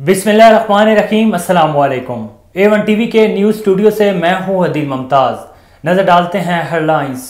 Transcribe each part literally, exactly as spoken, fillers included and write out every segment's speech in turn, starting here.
बिस्मिल्लाहिर्रहमानिर्रहीम, अस्सलाम वालेकुम। ए वन टीवी के न्यूज़ स्टूडियो से मैं हूं अदील मुमताज़। नजर डालते हैं हेडलाइंस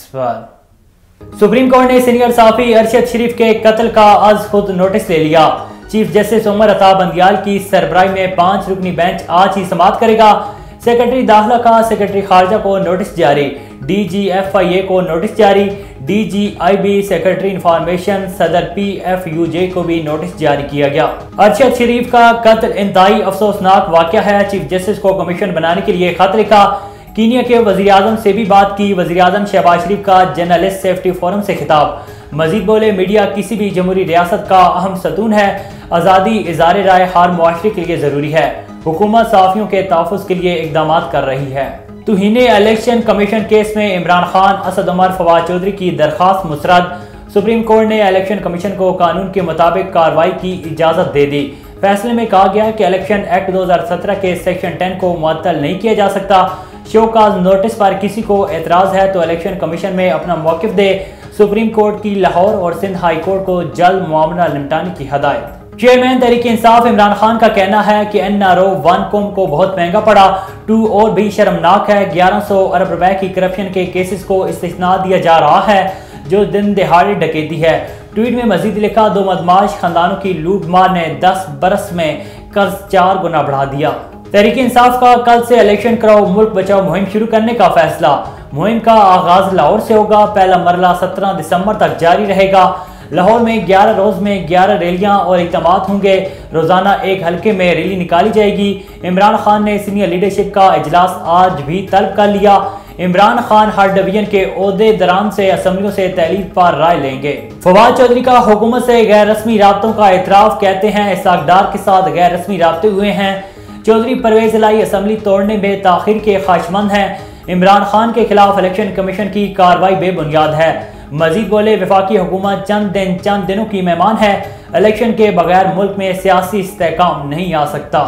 पर। सुप्रीम कोर्ट ने सीनियर साफी अरशद शरीफ के कत्ल का आज खुद नोटिस ले लिया। चीफ जस्टिस उमर अता बंदियाल की सरबराही में पांच रुकनी बेंच आज ही समाअत करेगा। सेक्रेटरी दाखिला का सेक्रेटरी खारजा को नोटिस जारी, डी जी एफ आई ए को नोटिस जारी, D G I B secretary information सदर पी एफ यू जे को भी नोटिस जारी किया गया। अरशद शरीफ का कत्ल इंतहाई अफसोसनाक वाकया है। चीफ जस्टिस को कमीशन बनाने के लिए खत लिखा। कीनिया के वजीर आजम से भी बात की। वजीर आजम शहबाज शरीफ का जर्नलिस्ट सेफ्टी फोरम से खिताब। मजीद बोले, मीडिया किसी भी जमहूरी रियासत का अहम सतून है। आज़ादी इज़ारे राय हर मुआशरे के लिए जरूरी है। हुकूमत सहाफ़ियों के तहफ़्फ़ुज़ के लिए इक़दाम कर रही है। तौहीन इलेक्शन कमीशन केस में इमरान खान, असद उमर, फवाद चौधरी की दरखास्त मुस्तरद। सुप्रीम कोर्ट ने इलेक्शन कमीशन को कानून के मुताबिक कार्रवाई की इजाज़त दे दी। फैसले में कहा गया कि इलेक्शन एक्ट दो हज़ार सत्रह के सेक्शन टेन को मुअत्तल नहीं किया जा सकता। शोकाज नोटिस पर किसी को एतराज़ है तो इलेक्शन कमीशन में अपना मौक़िफ़ दे। सुप्रीम कोर्ट की लाहौर और सिंध हाई कोर्ट को जल्द मामला निपटाने की हदायत। चेयरमैन तहरीक इंसाफ इमरान खान का कहना है कि एन आर ओ वन कॉम को बहुत महंगा पड़ा। टू और भी शर्मनाक है। ग्यारह सौ अरब रुपए की करप्शन के केसेस को इस्तिस्ना दिया जा रहा है जो दिन दिहाड़े डकैती है। ट्वीट में मजीद लिखा, दो मदमाश खानदानों की लूट मार ने दस बरस में कर्ज चार गुना बढ़ा दिया। तहरीक इंसाफ का कल से इलेक्शन कराओ मुल्क बचाओ मुहिम शुरू करने का फैसला। मुहिम का आगाज लाहौर से होगा। पहला मरला सत्रह दिसंबर तक जारी रहेगा। लाहौर में ग्यारह रोज में ग्यारह रैलियां और इक़दामात होंगे। रोजाना एक हल्के में रैली निकाली जाएगी। इमरान खान ने सीनियर लीडरशिप का इजलास आज भी तलब कर लिया। इमरान खान हर डिवीजन के ओहदे दरान से असम्बलियों से तहलीफ पर राय लेंगे। फवाद चौधरी का हुकूमत से गैर रस्मी राब्तों का एतराफ, कहते हैं इसाकदार के साथ गैर रस्मी राब्ते हुए हैं। चौधरी परवेज इलाही असम्बली तोड़ने में ताखिर के ख्वाहिशमंद हैं। इमरान खान के खिलाफ इलेक्शन कमीशन की कार्रवाई बेबुनियाद है। मजीद बोले, वफाकी हुकूमत चंद दिन चंद दिनों की मेहमान है। इलेक्शन के बगैर मुल्क में सियासी इस्तेहकाम नहीं आ सकता।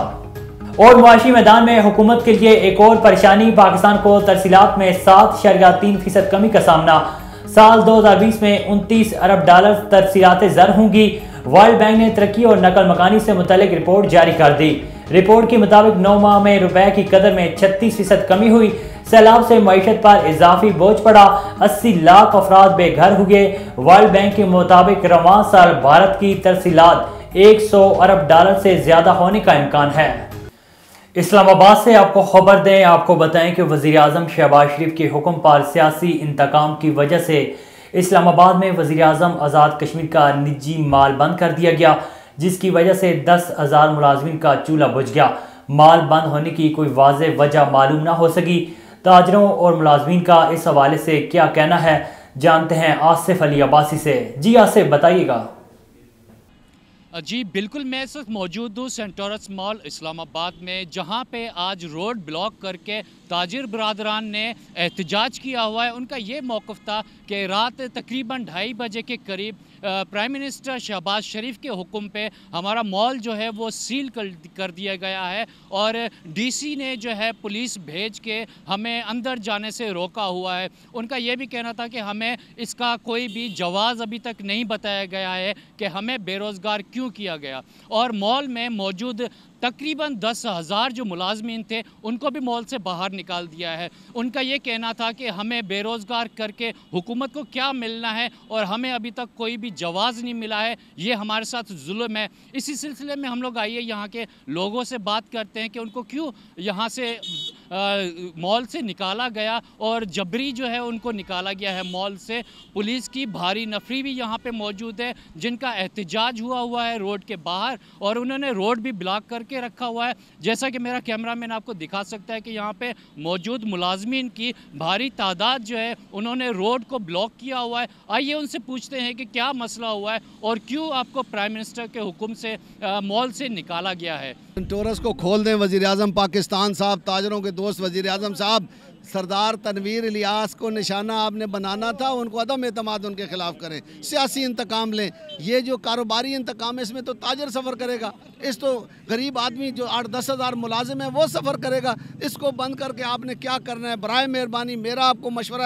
और मुआशी मैदान में हुकूमत के लिए एक और परेशानी। पाकिस्तान को तरसीलात में सात शरिया तीन फीसद कमी का सामना। साल दो हजार बीस में उनतीस अरब डॉलर तरसीलात ज़र होंगी। वर्ल्ड बैंक ने तरक्की और नकल मकानी से मुतल्लिक रिपोर्ट जारी कर दी। रिपोर्ट के मुताबिक नौ माह में रुपए की कदर में छत्तीस फीसद कमी हुई। सैलाब से मईशत पर इजाफी बोझ पड़ा। अस्सी लाख अफराद बेघर हुए। वर्ल्ड बैंक के मुताबिक रवां साल भारत की तरसीलात एक सौ अरब डॉलर से ज्यादा होने का इम्कान है। इस्लामाबाद से आपको खबर दें, आपको बताएं कि वजीर आजम शहबाज शरीफ के हुक्म पर सियासी इंतकाम की वजह से इस्लामाबाद में वजीर आजम आज़ाद कश्मीर का निजी माल बंद कर दिया गया, जिसकी वजह से दस हजार मुलाजमीन का चूल्हा बुझ गया। माल बंद होने की कोई वाज़ेह वजह मालूम ना हो सकी। ताजरों और मुलाजमीन का इस हवाले से क्या कहना है, जानते हैं आसिफ अली अब्बासी से। जी आसिफ, बताइएगा। जी बिल्कुल, मैं इस वक्त मौजूद हूँ सेंटोरस मॉल इस्लामाबाद में, जहाँ पे आज रोड ब्लॉक करके ताजिर बरादरान ने एहतजाज किया हुआ है। उनका ये मौक़िफ़ था कि रात तकरीबन ढाई बजे के करीब प्राइम मिनिस्टर शहबाज शरीफ के हुक्म पे हमारा मॉल जो है वो सील कर, कर दिया गया है और डीसी ने जो है पुलिस भेज के हमें अंदर जाने से रोका हुआ है। उनका ये भी कहना था कि हमें इसका कोई भी जवाज़ अभी तक नहीं बताया गया है कि हमें बेरोज़गार क्यों किया गया। और मॉल में मौजूद तकरीबन दस हज़ार जो मुलाजमीन थे उनको भी मॉल से बाहर निकाल दिया है। उनका ये कहना था कि हमें बेरोज़गार करके हुकूमत को क्या मिलना है और हमें अभी तक कोई भी जवाज़ नहीं मिला है, ये हमारे साथ जुल्म है। इसी सिलसिले में हम लोग आइए यहाँ के लोगों से बात करते हैं कि उनको क्यों यहाँ से मॉल से निकाला गया और जबरी जो है उनको निकाला गया है मॉल से। पुलिस की भारी नफरी भी यहाँ पे मौजूद है, जिनका एहतजाज हुआ हुआ है रोड के बाहर और उन्होंने रोड भी ब्लॉक करके रखा हुआ है। जैसा कि मेरा कैमरामैन आपको दिखा सकता है कि यहाँ पे मौजूद मुलाजमीन की भारी तादाद जो है उन्होंने रोड को ब्लॉक किया हुआ है। आइए उनसे पूछते हैं कि क्या मसला हुआ है और क्यों आपको प्राइम मिनिस्टर के हुक्म से आ, मॉल से निकाला गया है। टोरस को खोल दें। वज़ीर आज़म पाकिस्तान साहब, ताजरों के दोस्त वज़ीर आज़म साहब, सरदार तनवीर इलियास को निशाना आपने बनाना था, उनको अदम एतमाद उनके खिलाफ करें, सियासी इंतकाम लें। ये जो कारोबारी इंतकाम है इसमें तो ताजर सफ़र करेगा, इस तो गरीब आदमी जो आठ दस हज़ार मुलाजिम है वो सफ़र करेगा। इसको बंद करके आपने क्या करना है? बराए मेहरबानी मेरा आपको मशवरा है,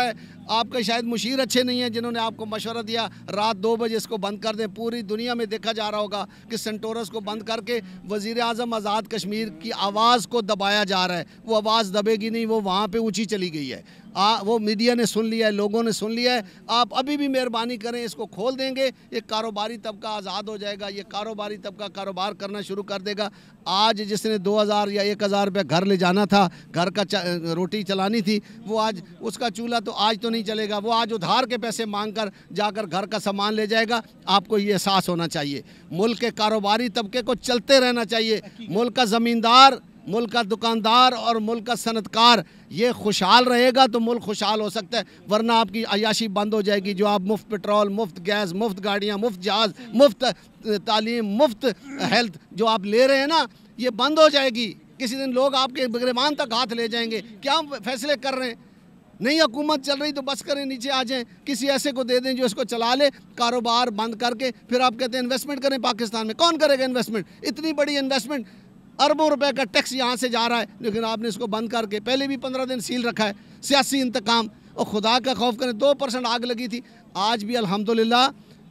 आपके शायद मुशीर अच्छे नहीं हैं जिन्होंने आपको मशवरा दिया रात दो बजे इसको बंद कर दें। पूरी दुनिया में देखा जा रहा होगा कि सेंटोरस को बंद करके वज़ीर आज़म आज़ाद कश्मीर की आवाज़ को दबाया जा रहा है। वो आवाज़ दबेगी नहीं, वो वहाँ पे ऊंची चली गई है। आ, वो मीडिया ने सुन लिया है, लोगों ने सुन लिया है। आप अभी भी मेहरबानी करें, इसको खोल देंगे, ये कारोबारी तबका आज़ाद हो जाएगा। ये कारोबारी तबका कारोबार करना शुरू कर देगा। आज जिसने दो हज़ार या एक हज़ार रुपये घर ले जाना था, घर का च, रोटी चलानी थी, वो आज उसका चूल्हा तो आज तो नहीं चलेगा। वो आज उधार के पैसे मांग कर जाकर घर का सामान ले जाएगा। आपको ये एहसास होना चाहिए, मुल्क के कारोबारी तबके को चलते रहना चाहिए। मुल्क का ज़मींदार, मुल्क का दुकानदार और मुल्क का सनतकार ये खुशहाल रहेगा तो मुल्क खुशहाल हो सकता है, वरना आपकी अयाशी बंद हो जाएगी। जो आप मुफ्त पेट्रोल, मुफ्त गैस, मुफ्त गाड़ियाँ, मुफ्त जहाज़, मुफ्त तालीम, मुफ्त हेल्थ जो आप ले रहे हैं ना, ये बंद हो जाएगी। किसी दिन लोग आपके गिरबान तक हाथ ले जाएंगे। क्या फैसले कर रहे हैं? नहीं हुकूमत चल रही तो बस करें, नीचे आ जाएं, किसी ऐसे को दे दें जो इसको चला ले, कारोबार बंद करके। फिर आप कहते हैं इन्वेस्टमेंट करें पाकिस्तान में। कौन करेगा इन्वेस्टमेंट? इतनी बड़ी इन्वेस्टमेंट, अरबों रुपए का टैक्स यहाँ से जा रहा है, लेकिन आपने इसको बंद करके पहले भी पंद्रह दिन सील रखा है। सियासी इंतकाम और खुदा का खौफ करें। दो परसेंट आग लगी थी, आज भी अल्हम्दुलिल्लाह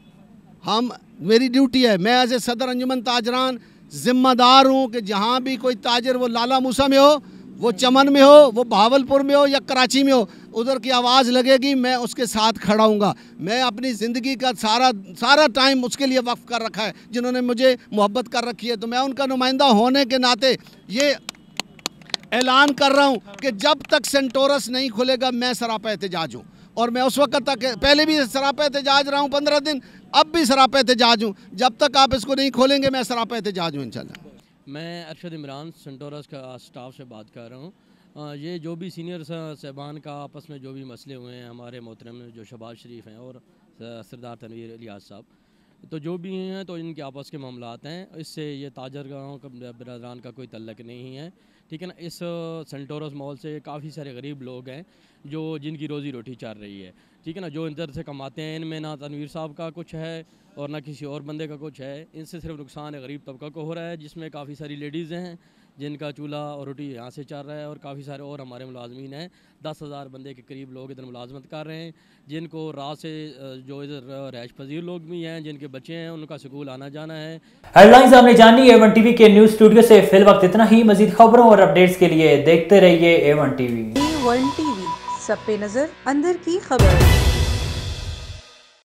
हम, मेरी ड्यूटी है, मैं एज ए सदर अंजुमन ताजरान जिम्मेदार हूँ कि जहाँ भी कोई ताजर, वो लाला मूसा में हो, वो चमन में हो, वो बहावलपुर में हो या कराची में हो, उधर की आवाज़ लगेगी, मैं उसके साथ खड़ा हूँगा। मैं अपनी ज़िंदगी का सारा सारा टाइम उसके लिए वक्फ कर रखा है, जिन्होंने मुझे मोहब्बत कर रखी है। तो मैं उनका नुमाइंदा होने के नाते ये ऐलान कर रहा हूँ कि जब तक सेंटोरस नहीं खुलेगा मैं सरापा एहतजाज हूँ। और मैं उस वक्त तक, पहले भी सरापा एहतजाज रहा हूँ पंद्रह दिन, अब भी सरापा एहतजाज हूँ। जब तक आप इसको नहीं खोलेंगे मैं सरापा एहतजाज हूँ इंशाल्लाह। मैं अरशद इमरान सेंटोरस का स्टाफ से बात कर रहा हूँ। ये जो भी सीनियर साहबान का आपस में जो भी मसले हुए हैं, हमारे मोहतरम जो शहबाज शरीफ हैं और सरदार तनवीर इलियास साहब, तो जो भी हैं तो इनके आपस के मामलात हैं। इससे ये ताजर गाँव का बिरादरान का कोई तल्लक नहीं है, ठीक है ना। इस सेंटोरस मॉल से काफ़ी सारे गरीब लोग हैं जो जिनकी रोज़ी रोटी चल रही है, ठीक है ना, जो इधर से कमाते हैं। इनमें ना तनवीर साहब का कुछ है और ना किसी और बंदे का कुछ है। इनसे सिर्फ नुकसान है गरीब तबका को हो रहा है, जिसमें काफ़ी सारी लेडीज़ हैं जिनका चूल्हा और रोटी यहाँ से चल रहा है, और काफ़ी सारे और हमारे मुलाजमीन हैं। दस हज़ार बंदे के करीब लोग इधर मुलाजमत कर रहे हैं, जिनको रात से जो इधर रैश पजीर लोग भी हैं, जिनके बच्चे हैं, उनका स्कूल आना जाना है। हेडलाइंस आपने जानी। ए वन टीवी के न्यूज़ स्टूडियो से फिल वक्त इतना ही। मजीद खबरों और अपडेट्स के लिए देखते रहिए A one TV. A one TV, सब पे नजर, अंदर की खबर।